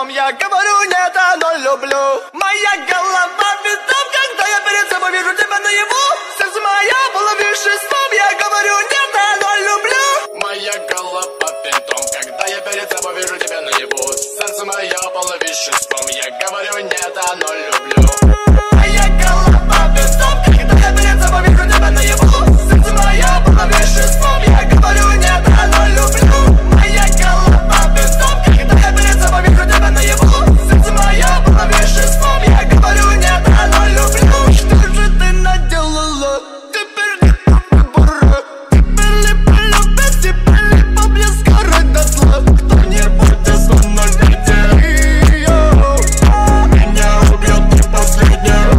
веществом. Я говорю нет, но люблю. Моя голова витом, когда я перед собой вижу тебя наяву. Сердце мое было веществом. Я говорю нет, но люблю. Моя голова винтом, когда я перед собой вижу тебя наяву. Сердце мое было веществом. Я говорю нет, но люблю. Моя голова винтом, когда я перед собой вижу тебя наяву. Сердце мое было веществом. Я говорю нет, но люблю. Моя голова винтом, когда я перед собой вижу тебя наяву. Сердце мое было веществом. Я говорю нет, но люблю. Что же ты наделала? Теперь нет выбора. Теперь либо любить, теперь либо мне сгорать дотла. Кто-нибудь остановите ее. Меня убьет не последняя.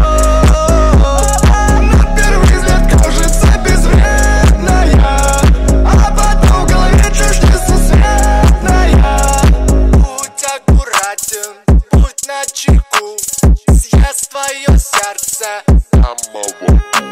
На первый взгляд кажется безвредная, а потом в голове чушь несусветная. Будь аккуратен, будь начеку, съест твое сердце.